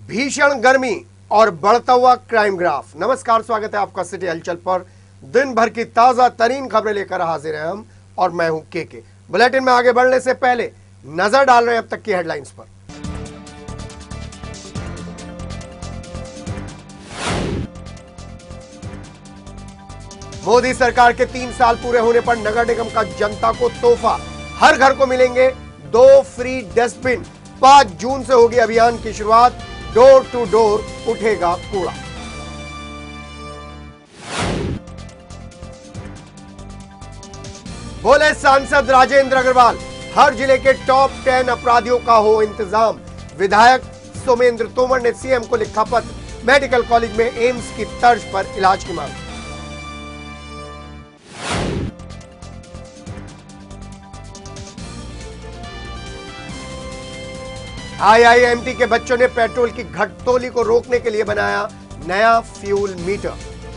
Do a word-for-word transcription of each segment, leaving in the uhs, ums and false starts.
भीषण गर्मी और बढ़ता हुआ क्राइम ग्राफ। नमस्कार, स्वागत है आपका सिटी हलचल पर। दिन भर की ताजा तरीन खबरें लेकर हाजिर हैं हम और मैं हूं के के। बुलेटिन में आगे बढ़ने से पहले नजर डाल रहे हैं अब तक की हेडलाइंस पर। मोदी सरकार के तीन साल पूरे होने पर नगर निगम का जनता को तोहफा। हर घर को मिलेंगे दो फ्री डस्टबिन। पांच जून से होगी अभियान की शुरुआत। डोर टू डोर उठेगा कूड़ा। बोले सांसद राजेंद्र अग्रवाल, हर जिले के टॉप टेन अपराधियों का हो इंतजाम। विधायक सोमेंद्र तोमर ने सीएम को लिखा पत्र। मेडिकल कॉलेज में एम्स की तर्ज पर इलाज की मांग। आईआईएमटी के बच्चों ने पेट्रोल की घटतोली को रोकने के लिए बनाया नया फ्यूल मीटर।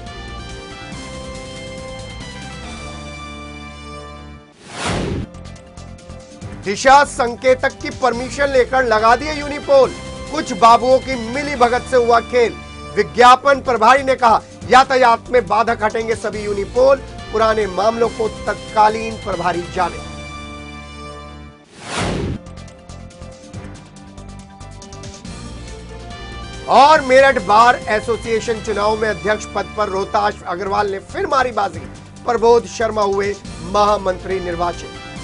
दिशा संकेतक की परमिशन लेकर लगा दिए यूनिपोल। कुछ बाबुओं की मिली भगत से हुआ खेल। विज्ञापन प्रभारी ने कहा, यातायात में बाधक हटेंगे सभी यूनिपोल। पुराने मामलों को तत्कालीन प्रभारी जाने। और मेरठ बार एसोसिएशन चुनाव में अध्यक्ष पद पर रोहताश अग्रवाल ने फिर मारी बाजी। प्रबोध शर्मा हुए महामंत्री निर्वाचित।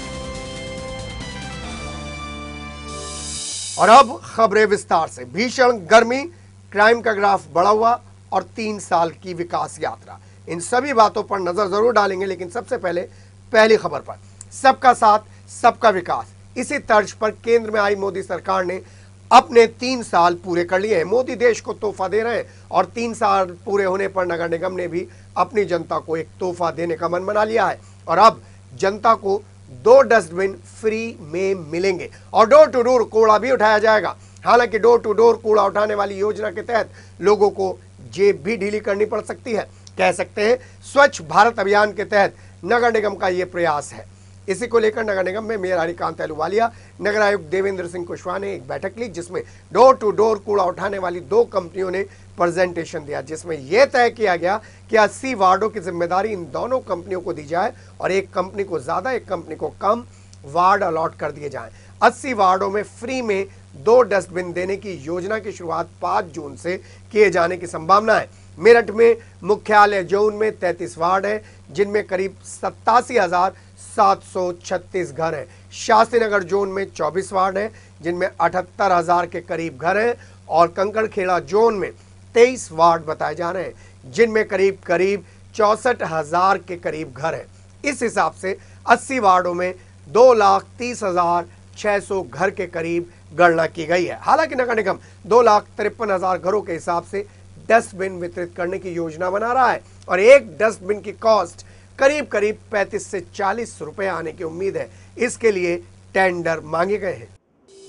और अब खबरें विस्तार से। भीषण गर्मी, क्राइम का ग्राफ बढ़ा हुआ और तीन साल की विकास यात्रा, इन सभी बातों पर नजर जरूर डालेंगे। लेकिन सबसे पहले पहली खबर पर, सबका साथ सबका विकास। इसी तर्ज पर केंद्र में आई मोदी सरकार ने अपने तीन साल पूरे कर लिए हैं। मोदी देश को तोहफा दे रहे हैं और तीन साल पूरे होने पर नगर निगम ने भी अपनी जनता को एक तोहफा देने का मन बना लिया है। और अब जनता को दो डस्टबिन फ्री में मिलेंगे और डोर टू डोर कूड़ा भी उठाया जाएगा। हालांकि डोर टू डोर कूड़ा उठाने वाली योजना के तहत लोगों को जेब भी ढीली करनी पड़ सकती है। कह सकते हैं स्वच्छ भारत अभियान के तहत नगर निगम का यह प्रयास है। इसी को लेकर नगर निगम में मेयर हरिकांत अहलूवालिया, नगर आयुक्त देवेंद्र सिंह कुशवाहा ने एक बैठक ली, जिसमें डोर टू डोर कूड़ा उठाने वाली दो कंपनियों ने प्रेजेंटेशन दिया, जिसमें यह तय किया गया कि अस्सी वार्डों की जिम्मेदारी इन दोनों कंपनियों को दी जाए और एक कंपनी को ज्यादा एक कंपनी को कम वार्ड अलॉट कर दिए जाएं। अस्सी वार्डों में फ्री में दो डस्टबिन देने की योजना की शुरुआत पांच जून से किए जाने की संभावना है। मेरठ में मुख्यालय जोन में तैंतीस वार्ड है, जिनमें करीब सत्तासी हजार सात सौ छत्तीस घर हैं। शास्त्री नगर जोन में चौबीस वार्ड हैं, जिनमें अठहत्तर हजार के करीब घर हैं। और कंकड़खेड़ा जोन में तेईस वार्ड बताए जा रहे हैं, जिनमें करीब करीब चौसठ हजार के करीब घर हैं। इस हिसाब से अस्सी वार्डों में दो लाख तीस हजार छह सौ घर के करीब गणना की गई है। हालांकि नगर निगम दो लाख तिरपन हजार घरों के हिसाब से डस्टबिन वितरित करने की योजना बना रहा है और एक डस्टबिन की कॉस्ट करीब करीब पैंतीस से चालीस रुपए आने की उम्मीद है। इसके लिए टेंडर मांगे गए हैं।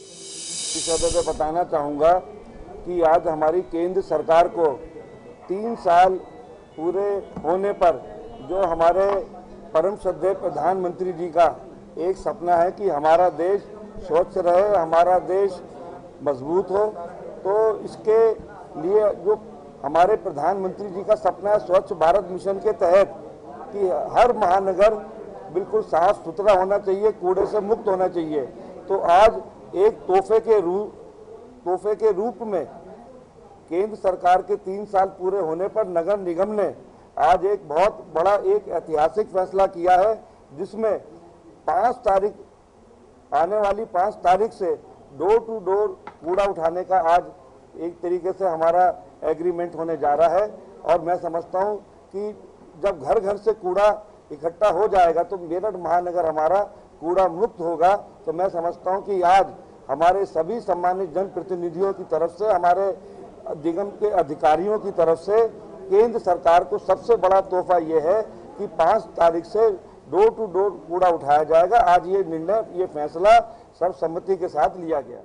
इस अवसर पर बताना चाहूँगा कि आज हमारी केंद्र सरकार को तीन साल पूरे होने पर जो हमारे परम श्रद्धेय प्रधानमंत्री जी का एक सपना है कि हमारा देश स्वच्छ रहे, हमारा देश मजबूत हो, तो इसके लिए जो हमारे प्रधानमंत्री जी का सपना है स्वच्छ भारत मिशन के तहत कि हर महानगर बिल्कुल साफ सुथरा होना चाहिए, कूड़े से मुक्त होना चाहिए। तो आज एक तोहफे के रूप तोहफे के रूप में केंद्र सरकार के तीन साल पूरे होने पर नगर निगम ने आज एक बहुत बड़ा एक ऐतिहासिक फैसला किया है, जिसमें पाँच तारीख आने वाली पाँच तारीख से डोर टू डोर कूड़ा उठाने का आज एक तरीके से हमारा एग्रीमेंट होने जा रहा है। और मैं समझता हूँ कि जब घर घर से कूड़ा इकट्ठा हो जाएगा तो मेरठ महानगर हमारा कूड़ा मुक्त होगा। तो मैं समझता हूं कि आज हमारे सभी सम्मानित जनप्रतिनिधियों की तरफ से, हमारे निगम के अधिकारियों की तरफ से केंद्र सरकार को सबसे बड़ा तोहफा ये है कि पाँच तारीख से डोर टू डोर कूड़ा उठाया जाएगा। आज ये निर्णय, ये फैसला सर्वसम्मति के साथ लिया गया।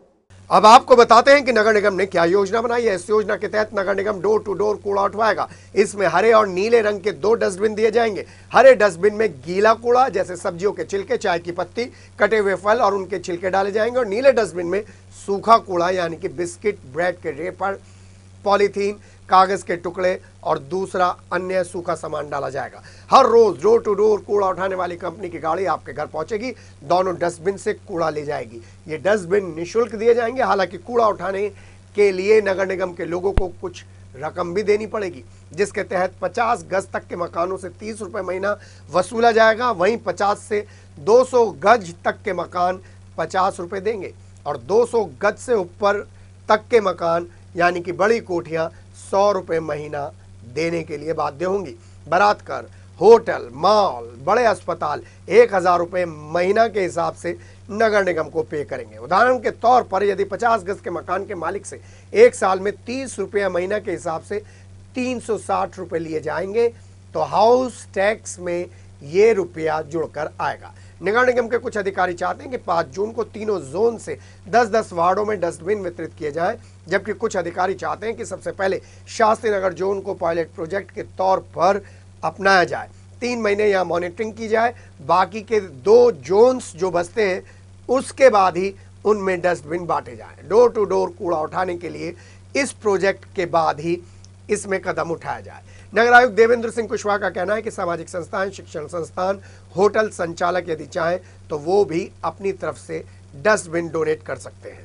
अब आपको बताते हैं कि नगर निगम ने क्या योजना बनाई है। इस योजना के तहत नगर निगम डोर टू डोर कूड़ा उठवाएगा। इसमें हरे और नीले रंग के दो डस्टबिन दिए जाएंगे। हरे डस्टबिन में गीला कूड़ा जैसे सब्जियों के छिलके, चाय की पत्ती, कटे हुए फल और उनके छिलके डाले जाएंगे, और नीले डस्टबिन में सूखा कूड़ा यानी कि बिस्किट, ब्रेड के रेपर, पॉलीथीन, कागज के टुकड़े और दूसरा अन्य सूखा सामान डाला जाएगा। हर रोज डोर टू डोर कूड़ा उठाने वाली कंपनी की गाड़ी आपके घर पहुंचेगी, दोनों डस्टबिन से कूड़ा ले जाएगी। ये डस्टबिन निःशुल्क दिए जाएंगे। हालांकि कूड़ा उठाने के लिए नगर निगम के लोगों को कुछ रकम भी देनी पड़ेगी, जिसके तहत पचास गज तक के मकानों से तीस रुपए महीना वसूला जाएगा। वहीं पचास से दो सौ गज तक के मकान पचास रुपए देंगे और दो सौ गज से ऊपर तक के मकान यानी कि बड़ी कोठियां सौ रुपए महीना देने के लिए बाध्य होंगी। बारात कर, होटल, मॉल, बड़े अस्पताल एक हजार रुपये महीना के हिसाब से नगर निगम को पे करेंगे। उदाहरण के तौर पर यदि पचास गज के मकान के मालिक से एक साल में तीस रुपया महीना के हिसाब से तीन सौ साठ रुपये लिए जाएंगे तो हाउस टैक्स में ये रुपया जुड़कर आएगा। नगर निगम के कुछ अधिकारी चाहते हैं कि पाँच जून को तीनों जोन से दस दस वार्डों में डस्टबिन वितरित किए जाएं, जबकि कुछ अधिकारी चाहते हैं कि सबसे पहले शास्त्री नगर जोन को पायलट प्रोजेक्ट के तौर पर अपनाया जाए। तीन महीने यहाँ मॉनिटरिंग की जाए, बाकी के दो जोन्स जो बचते हैं उसके बाद ही उनमें डस्टबिन बांटे जाएं। डोर टू डोर कूड़ा उठाने के लिए इस प्रोजेक्ट के बाद ही इसमें कदम उठाया जाए। नगर आयुक्त देवेंद्र सिंह कुशवाहा का कहना है कि सामाजिक संस्थान, शिक्षण संस्थान, होटल संचालक यदि चाहें तो वो भी अपनी तरफ से डस्टबिन डोनेट कर सकते हैं।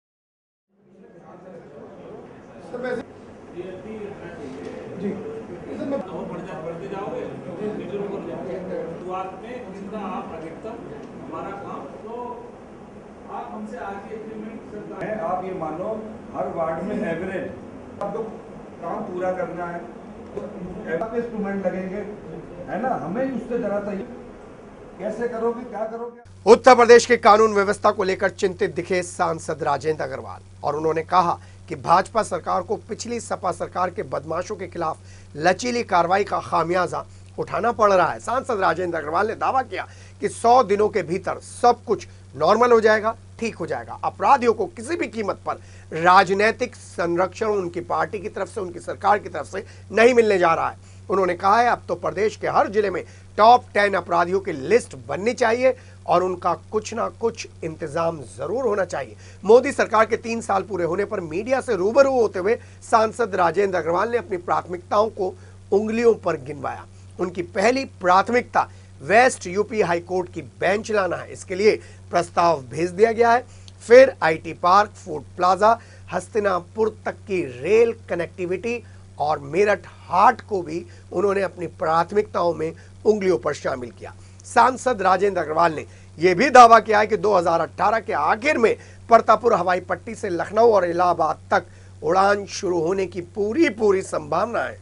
आप हमसे आज ही एग्रीमेंट है, आप ये मानो हर वार्ड में एवरेज आपको काम पूरा करना है, तो इंस्ट्रूमेंट लगेंगे, है ना, हमें उससे जरा चाहिए। कैसे करोगे, क्या करोगे? उत्तर प्रदेश के कानून व्यवस्था को लेकर चिंतित दिखे सांसद राजेंद्र अग्रवाल और उन्होंने कहा कि भाजपा सरकार को पिछली सपा सरकार के बदमाशों के खिलाफ लचीली कार्रवाई का खामियाजा उठाना पड़ रहा है। सांसद राजेंद्र अग्रवाल ने दावा किया कि सौ दिनों के भीतर सब कुछ नॉर्मल हो जाएगा, ठीक हो जाएगा। अपराधियों को किसी भी कीमत पर राजनीतिक संरक्षण उनकी पार्टी की तरफ से, उनकी सरकार की तरफ से नहीं मिलने जा रहा है। उन्होंने कहा है अब तो प्रदेश के हर जिले में टॉप टेन अपराधियों की लिस्ट बननी चाहिए और उनका कुछ ना कुछ इंतजाम जरूर होना चाहिए। मोदी सरकार के तीन साल पूरे होने पर मीडिया से रूबरू होते हुए सांसद राजेंद्र अग्रवाल ने अपनी प्राथमिकताओं को उंगलियों पर गिनवाया। उनकी पहली प्राथमिकता वेस्ट यूपी हाई कोर्ट की बेंच लाना है। इसके लिए प्रस्ताव भेज दिया गया है। फिर IT park, food plaza, Hastinapur तक की रेल कनेक्टिविटी और मेरठ हाट को भी उन्होंने अपनी प्राथमिकताओं में उंगलियों पर शामिल किया। सांसद राजेंद्र अग्रवाल ने यह भी दावा किया है कि दो हज़ार अठारह के आखिर में परतापुर हवाई पट्टी से लखनऊ और इलाहाबाद तक उड़ान शुरू होने की पूरी पूरी संभावना है।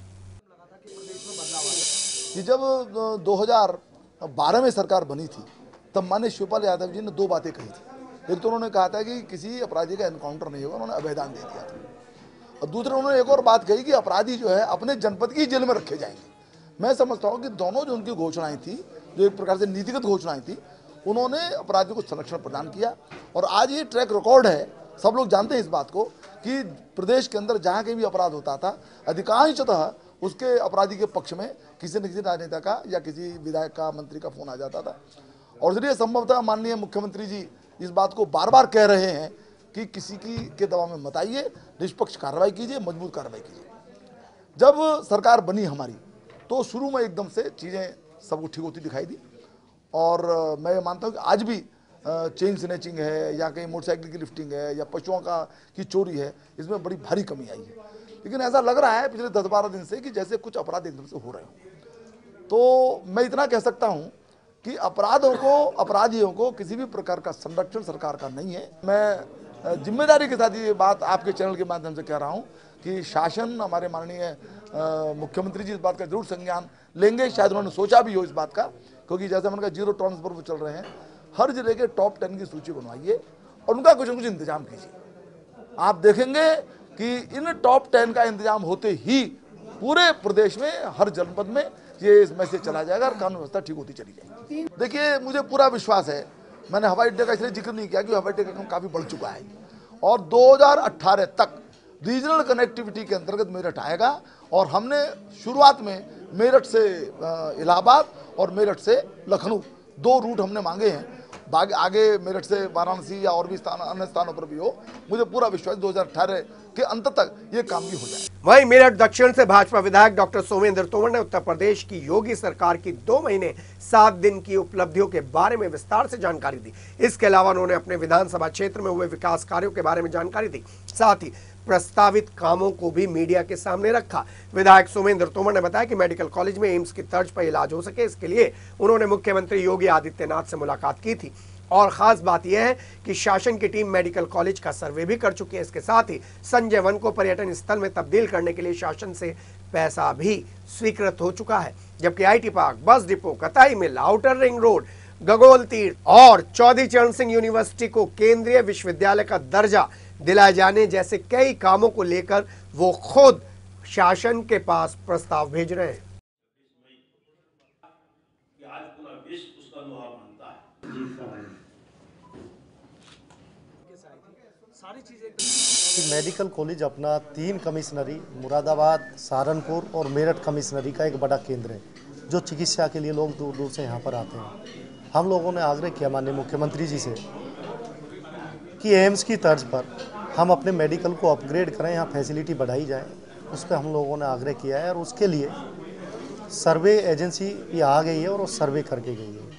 कि जब दो हज़ार बारह में सरकार बनी थी तब माननीय शिवपाल यादव जी ने दो बातें कही थी। एक तो उन्होंने कहा था कि किसी अपराधी का एनकाउंटर नहीं होगा, उन्होंने अभयदान दे दिया था। और दूसरा उन्होंने एक और बात कही कि अपराधी जो है अपने जनपद की जेल में रखे जाएंगे। मैं समझता हूँ कि दोनों जो उनकी घोषणाएं थी, जो एक प्रकार से नीतिगत घोषणाएं थी, उन्होंने अपराधियों को संरक्षण प्रदान किया। और आज ये ट्रैक रिकॉर्ड है, सब लोग जानते हैं इस बात को कि प्रदेश के अंदर जहाँ कहीं भी अपराध होता था अधिकांशतः उसके अपराधी के पक्ष में किसी न किसी राजनेता का या किसी विधायक का, मंत्री का फोन आ जाता था। और इसलिए संभवतः माननीय मुख्यमंत्री जी इस बात को बार बार कह रहे हैं कि किसी की के दबाव में मत आइए, निष्पक्ष कार्रवाई कीजिए, मजबूत कार्रवाई कीजिए। जब सरकार बनी हमारी तो शुरू में एकदम से चीज़ें सबको ठीक होती दिखाई दी। और मैं मानता हूँ कि आज भी चेन स्नैचिंग है या कहीं मोटरसाइकिल की लिफ्टिंग है या पशुओं का की चोरी है, इसमें बड़ी भारी कमी आई है। लेकिन ऐसा लग रहा है पिछले दस बारह दिन से कि जैसे कुछ अपराध एकदम से हो रहे हो। तो मैं इतना कह सकता हूं कि अपराधों को, अपराधियों को किसी भी प्रकार का संरक्षण सरकार का नहीं है। मैं जिम्मेदारी के साथ ये बात आपके चैनल के माध्यम से कह रहा हूं कि शासन, हमारे माननीय मुख्यमंत्री जी इस बात का जरूर संज्ञान लेंगे। शायद उन्होंने सोचा भी हो इस बात का, क्योंकि जैसे मैंने कहा जीरो टॉलरेंस पर वो चल रहे हैं। हर जिले के टॉप टेन की सूची बनवाइए और उनका कुछ न कुछ इंतजाम कीजिए। आप देखेंगे कि इन टॉप टेन का इंतजाम होते ही पूरे प्रदेश में हर जनपद में ये इस मैसेज चला जाएगा और कानून व्यवस्था ठीक होती चली जाएगी। देखिए, मुझे पूरा विश्वास है। मैंने हवाई अड्डे का इसलिए जिक्र नहीं किया कि हवाई अड्डे का काम काफ़ी बढ़ चुका है और दो हज़ार अठारह तक रीजनल कनेक्टिविटी के अंतर्गत मेरठ आएगा। और हमने शुरुआत में मेरठ से इलाहाबाद और मेरठ से लखनऊ दो रूट हमने मांगे हैं। बाग आगे मेरठ से वाराणसी या और भी स्थान अन्य स्थानों पर भी हो। मुझे पूरा विश्वास दो हज़ार अठारह के अंत तक ये काम भी हो जाए। वहीं मेरठ दक्षिण से भाजपा विधायक डॉक्टर सोमेंद्र तोमर ने उत्तर प्रदेश की योगी सरकार की दो महीने सात दिन की उपलब्धियों के बारे में विस्तार से जानकारी दी। इसके अलावा उन्होंने अपने विधानसभा क्षेत्र में हुए विकास कार्यों के बारे में जानकारी दी। साथ ही प्रस्तावित कामों को भी मीडिया के सामने रखा। विधायक सोमेंद्र तोमर ने बताया कि मेडिकल कॉलेज में एम्स की तर्ज पर इलाज हो सके, इसके लिए उन्होंने मुख्यमंत्री योगी आदित्यनाथ से मुलाकात की थी। और खास बात यह है कि शासन की टीम मेडिकल कॉलेज का सर्वे भी कर चुकी है। इसके साथ ही संजय वन को पर्यटन स्थल में तब्दील करने के लिए शासन से पैसा भी स्वीकृत हो चुका है। जबकि आईटी पार्क, बस डिपो, कताई mill, outer ring road, Gagol Tirth और चौधरी चरण सिंह यूनिवर्सिटी को केंद्रीय विश्वविद्यालय का दर्जा दिलाए जाने जैसे कई कामों को लेकर वो खुद शासन के पास प्रस्ताव भेज रहे हैं। मेडिकल कॉलेज अपना तीन कमिश्नरी मुरादाबाद, सहारनपुर और मेरठ कमिश्नरी का एक बड़ा केंद्र है, जो चिकित्सा के लिए लोग दूर दूर से यहाँ पर आते हैं। हम लोगों ने आग्रह किया माननीय मुख्यमंत्री जी से कि एम्स की तर्ज पर हम अपने मेडिकल को अपग्रेड करें, यहाँ फैसिलिटी बढ़ाई जाए। उस पर हम लोगों ने आग्रह किया है और उसके लिए सर्वे एजेंसी ये आ गई है और वो सर्वे करके गई है।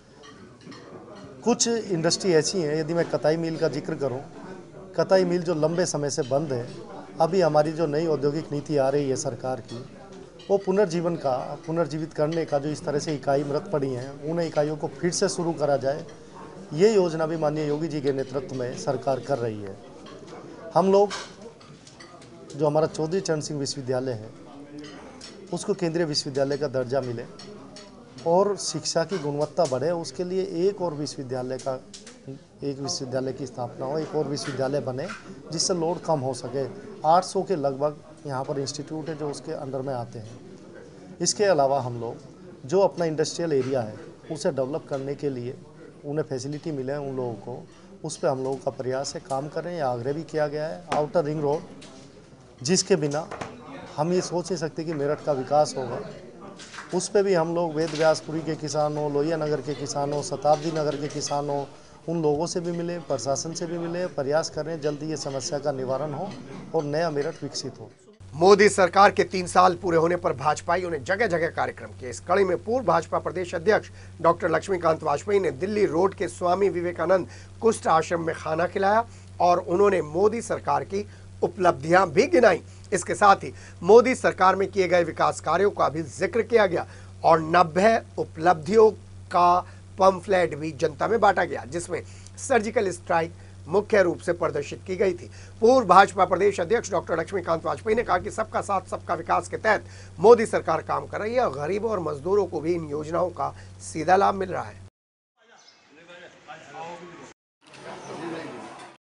कुछ इंडस्ट्री ऐसी हैं, यदि मैं कताई मिल का जिक्र करूं, कताई मिल जो लंबे समय से बंद है, अभी हमारी जो नई औद्योगिक नीति आ रही है सरकार की, वो पुनर्जीवन का पुनर्जीवित करने का, जो इस तरह से इकाई मृत पड़ी हैं उन इकाइयों को फिर से शुरू करा जाए, ये योजना भी माननीय योगी जी के नेतृत्व में सरकार कर रही है। हम लोग जो हमारा चौधरी चरण सिंह विश्वविद्यालय है उसको केंद्रीय विश्वविद्यालय का दर्जा मिले और शिक्षा की गुणवत्ता बढ़े, उसके लिए एक और विश्वविद्यालय का एक विश्वविद्यालय की स्थापना हो, एक और विश्वविद्यालय बने जिससे लोड कम हो सके। आठ सौ के लगभग यहाँ पर इंस्टीट्यूट है जो उसके अंडर में आते हैं। इसके अलावा हम लोग जो अपना इंडस्ट्रियल एरिया है उसे डेवलप करने के लिए उन्हें फैसिलिटी मिले उन लोगों को, उस पर हम लोगों का प्रयास है, काम करें। यह आग्रह भी किया गया है। आउटर रिंग रोड, जिसके बिना हम ये सोच नहीं सकते कि मेरठ का विकास होगा, उस पर भी हम लोग वेद व्यासपुरी के किसानों, लोहिया नगर के किसानों, शताब्दी नगर के किसानों, उन लोगों से भी मिले, प्रशासन से भी मिले, प्रयास करें जल्दी ये समस्या का निवारण हो और नया मेरठ विकसित हो। मोदी सरकार के तीन साल पूरे होने पर भाजपाइयों ने जगह जगह कार्यक्रम किए। इस कड़ी में पूर्व भाजपा प्रदेश अध्यक्ष डॉक्टर लक्ष्मीकांत वाजपेयी ने दिल्ली रोड के स्वामी विवेकानंद कुष्ठ आश्रम में खाना खिलाया और उन्होंने मोदी सरकार की उपलब्धियां भी गिनाई। इसके साथ ही मोदी सरकार में किए गए विकास कार्यों का भी जिक्र किया गया और नब्बे उपलब्धियों का पंफलेट भी जनता में बांटा गया, जिसमें सर्जिकल स्ट्राइक मुख्य रूप से प्रदर्शित की गई थी। पूर्व भाजपा प्रदेश अध्यक्ष डॉक्टर लक्ष्मीकांत वाजपेयी ने कहा कि सबका साथ सबका विकास के तहत मोदी सरकार काम कर रही है और गरीबों और मजदूरों को भी इन योजनाओं का सीधा लाभ मिल रहा है।